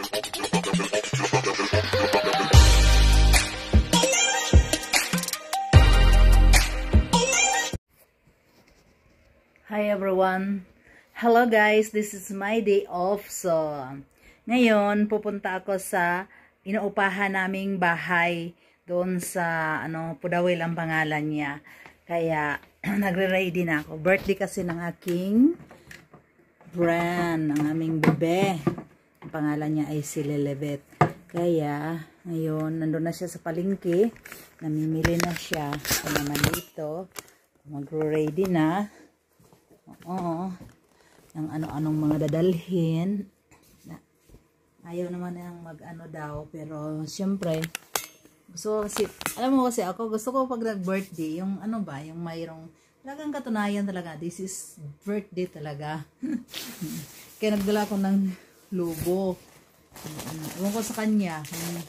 Hi everyone! Hello guys! This is my day off. So, ngayon pupunta ako sa inuupahan naming bahay doon sa Pudawil ang pangalan niya. Kaya nagre-ready na ako. Birthday kasi ng aking brand, ang aming bebe. Ang pangalan niya ay si Lilibet. Kaya ngayon nandun na siya sa palengke. Namimili na siya. Ito naman dito. Magre-ready na. Oo, yung ano-anong mga dadalhin. Ayaw naman yung mag-ano daw, pero siyempre, gusto ko kasi, alam mo kasi ako, gusto ko pag nag-birthday, yung ano ba, yung mayroong, talagang katunayan talaga, this is birthday talaga. Kaya nagdala ko ng lubo. Ewan ko sa kanya,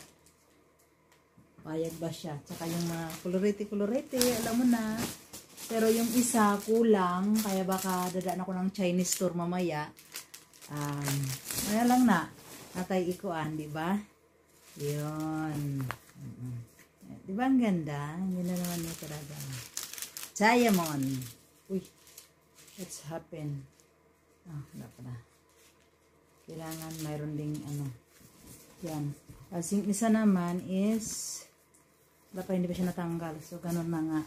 payag ba siya, tsaka yung mga kolorete-kolorete, alam mo na. Pero yung isa kulang, kaya baka dadaan ako ng Chinese store mamaya. Kaya lang na, nakay ikuan, di ba? Yun. Di ba ang ganda? Yun na naman yung talaga. Diamond. Uy, what's happened? Wala pala. Kailangan mayroon ding yan. Kasi yung isa naman is, wala pa, hindi pa siya natanggal. So, ganun na nga.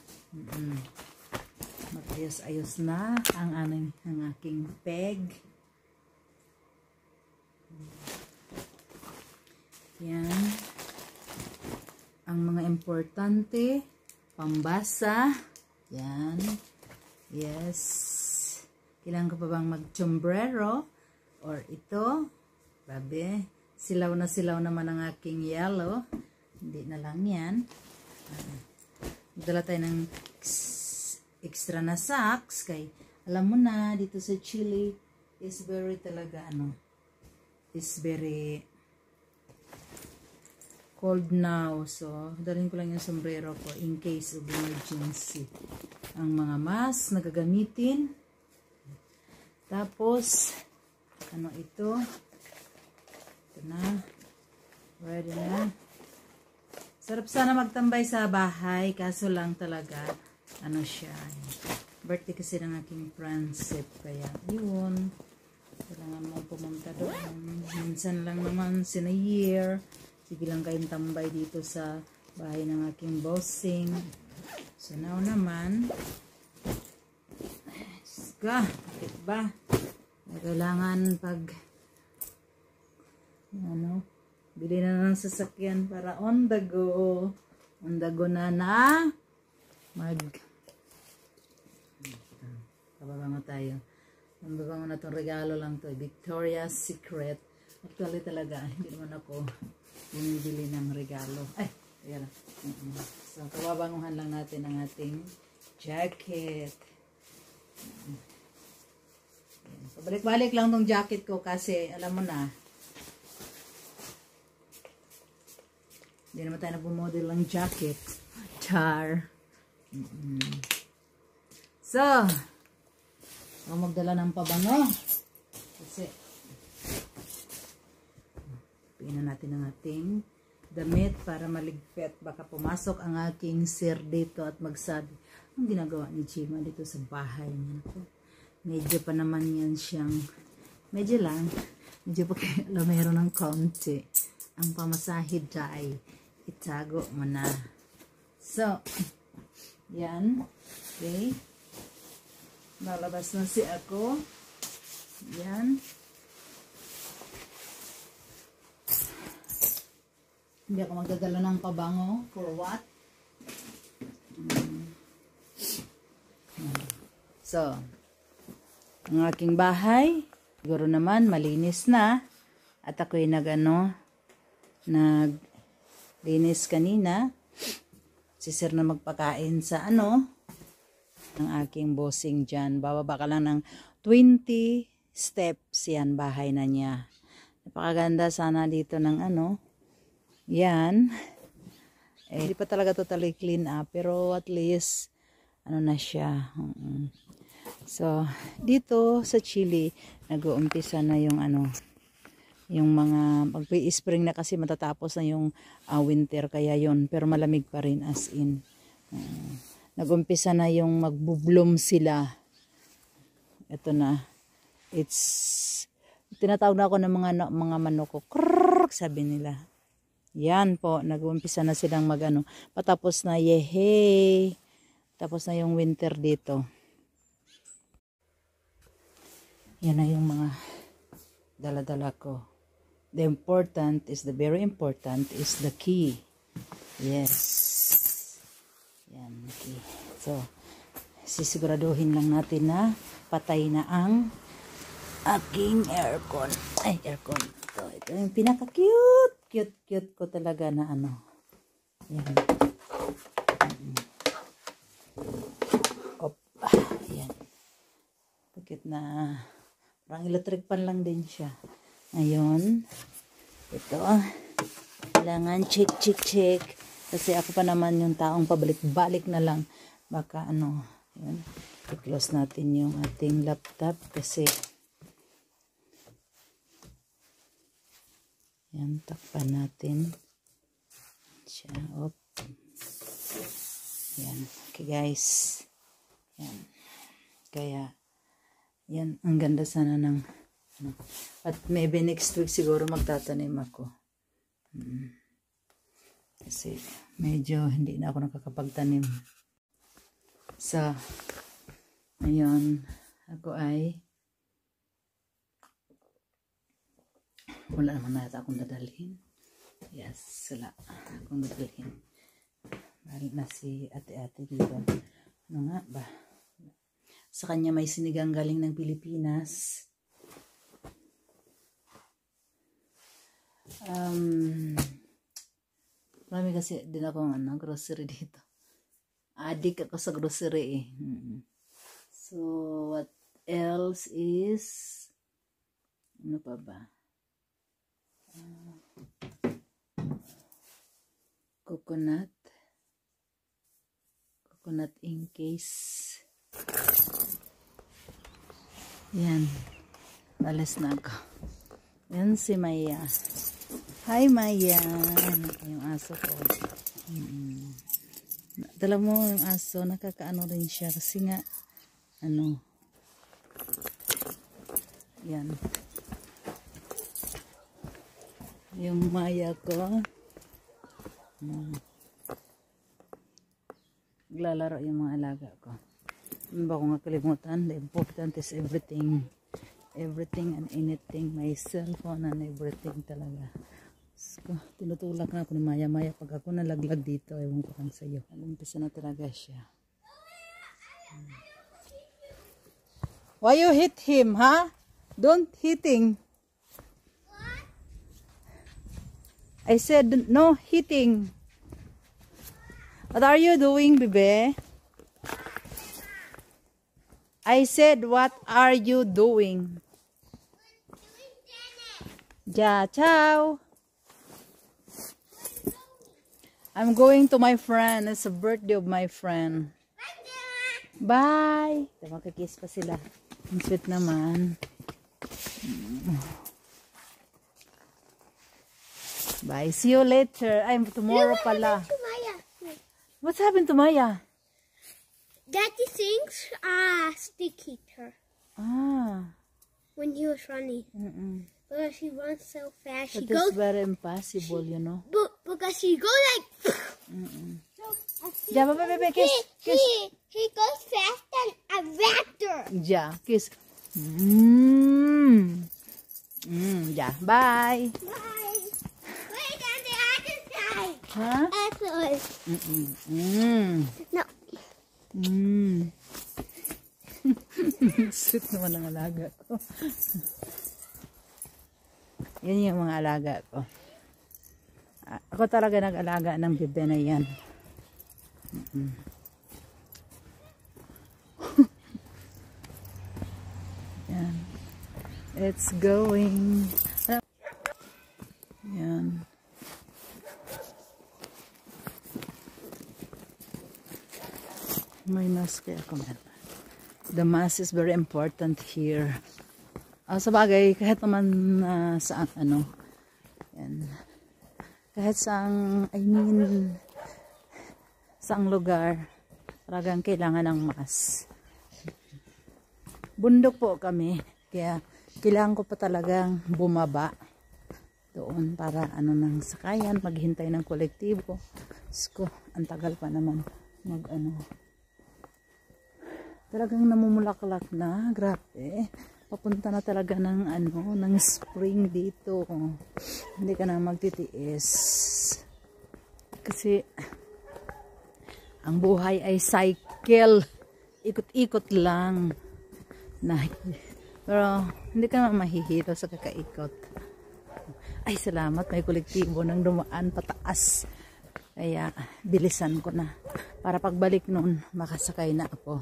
Magayos-ayos na ang aking peg. Yan. Ang mga importante, pambasa. Yan. Yes. Kailangan ko pa bang mag-sombrero? Or ito. Grabe. Silaw naman ang aking yellow. Hindi na lang yan. Magdala tayo ng extra na socks kay alam mo na dito sa Chile is very talaga is very cold now, so dalhin ko lang yung sombrero ko in case of emergency. Ang mga mask na gagamitin, tapos ito na, ready na. Sarap sana magtambay sa bahay, kaso lang talaga siya, birthday kasi ng aking friendship, kaya yun, kailangan mo pumunta doon. Minsan lang naman in a year. Sige lang kayong tambay dito sa bahay ng aking bossing. So now naman, bakit ba kailangan pag bili na ng sasakyan para on the go na kababango tayo. Ang babango na itong regalo lang to, Victoria's Secret. Actually talaga, hindi naman ako bumibili ng regalo. Ay, ayan. So, kababanguhan lang natin ang ating jacket. Pabalik-balik lang tong jacket ko kasi, alam mo na, hindi naman tayo nabumodel ng jacket. Char. So, ako magdala ng pabango. Kasi, pinan natin ang ating damit para maligpit. Baka pumasok ang aking sir dito at magsabi, ang ginagawa ni Chima dito sa bahay niya. Medyo pa naman yan siyang, medyo pa kaya mayroon ng konti. Ang pamasahid ay itago mo na. So, yan. Okay. Nalabas na si ako. Yan. Hindi ako magdadala ng pabango. For what? So, ang aking bahay, siguro naman malinis na. At ako'y naglinis kanina. Si sir na magpakain sa ng aking bossing dyan. Bababa ka lang ng 20 steps yan, bahay na niya. Napakaganda sana dito ng yan. Hindi pa talaga totally clean up, pero at least na siya. So, dito sa Chile, nag-uumpisa na yung Yung mga pag-spring na kasi matatapos na yung winter kaya yon, pero malamig pa rin as in. Nag-umpisa na yung magbo-bloom sila. Ito na. Tinatawag na ako ng mga manok ko. Krrrr, sabi nila. Yan po, nag-umpisa na silang patapos na, yehey. Tapos na yung winter dito. Yan na yung mga dala-dala ko. The very important is the key. Yes. Yan, key. So, sisiguraduhin lang natin na patay na ang aking aircon. Ay, aircon. Ito yung pinaka-cute. Cute ko talaga na Yan. Yan. Bakit na parang electric pan lang din siya. Ngayon, ito, kailangan check. Kasi ako pa naman yung taong pabalik-balik na lang. Baka yan. I-close natin yung ating laptop kasi yan, takpan natin siya. Yan. Okay guys. Yan. Kaya, yan, ang ganda sana ng at maybe next week siguro magtatanim ako. Kasi medyo hindi na ako nakakapagtanim. So, ngayon, ako ay wala naman nata akong dadalhin. Yes, wala akong dadalhin. Dahil na si ate-ate dito. Ano nga ba? Sa kanya may sinigang galing ng Pilipinas. Marami kasi din akong grocery dito. Adik ako sa grocery So, what else is ano pa ba? Coconut in case. Yan. Alas na ako. Yan si Maya. Hi Maya. Yung aso ko. Dala mo yung aso. Nakakaano rin siya. Kasi nga yan. Yung Maya ko. Naglalaro yung mga alaga ko. Hindi ba ko nga kalimutan? The important is everything and anything. My cellphone and everything talaga. So, tinutulak na ako ni Maya. Pag ako nalaglag dito, ewan ko kang sa'yo. Alumpisa na talaga siya. Why you hit him, huh? Don't hitting. I said no hitting. What are you doing, bebe? I said, what are you doing? Ja, ciao. I'm going to my friend. It's a birthday of my friend. Bye. Magkakiss pa sila. Ang sweet naman. Bye. See you later. I'm tomorrow pala. What's happened to Maya? Daddy thinks stick hit her. When he was running. Because she runs so fast. That is very impossible, you know. Because she goes like... Ja, baby, kiss. He goes fast than a raptor. Ja, kiss. Ja, bye. Bye. Wait, on the other side. Huh? Apple. No. Sweet naman ang alaga ko. Yan yung mga alaga ko. Ako talaga nag-alaga ng bebe na yan. Yan. It's going. Yan. May mask kaya ako meron. The mask is very important here. Sa bagay, kahit naman saan, yan. Kahit saang, saang lugar, talagang kailangan ng mask. Bundok po kami, kaya kailangan ko pa talagang bumaba doon para nang sakayan, maghintay ng kolektibo. Sko, ang tagal pa naman talagang namumulaklak na, grabe. Papunta na talaga ng ng spring dito. Hindi ka na magtitiis. Kasi ang buhay ay cycle. Ikot-ikot lang. Pero hindi ka na mahihilo sa kakaikot. Ay, salamat, may kolektibo nang dumaan pataas. Kaya bilisan ko na para pagbalik noon makasakay na ako.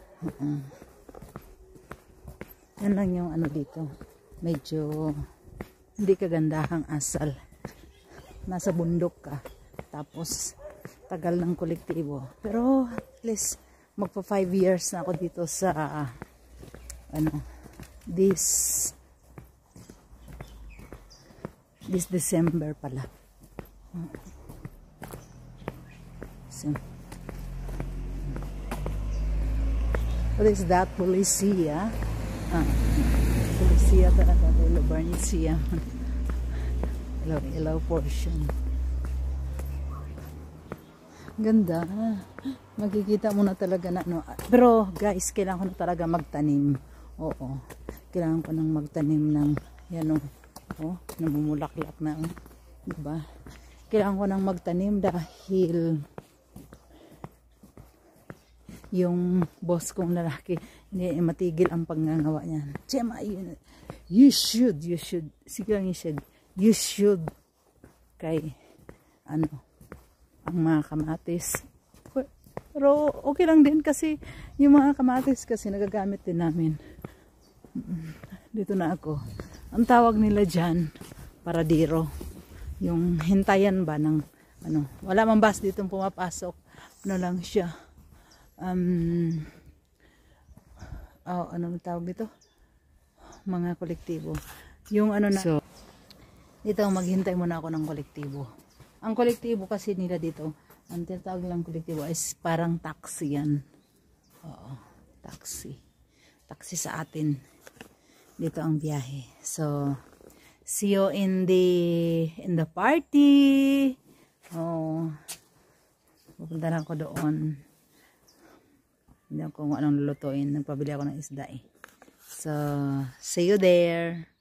Yan lang yung dito. Medyo hindi kagandahang asal. Nasa bundok ka. Tapos tagal ng kolektibo. Pero at least magpa 5 years na ako dito sa this December pala. So, what is that? Policia? Policia talaga. Barnicia. Hello portion. Ganda. Makikita mo na talaga na pero guys, kailangan ko na talaga magtanim. Oo. Kailangan ko nang magtanim ng namumulaklak na. Diba? Kailangan ko nang magtanim dahil yung boss kong lalaki hindi matigil ang pagngangawa niya. Chema, you should siguro you should kay ang mga kamatis. Pero okay lang din kasi yung mga kamatis kasi nagagamit din namin. Dito na ako. Ang tawag nila dyan, paradiro. Yung hintayan ba ng wala mang bus dito pumapasok. Lang siya. Anong tawag dito? Mga kolektibo. Yung So, dito maghintay muna ako ng kolektibo. Ang kolektibo kasi nila dito, ang tinatawag lang kolektibo is parang taxi yan. Oo, taxi. Taxi sa atin. Dito ang biyahe. So, see you in the party. Pupunta na ako doon. Hindi ako kung anong lulutuin. Nagpabili ako ng isda eh. So, see you there.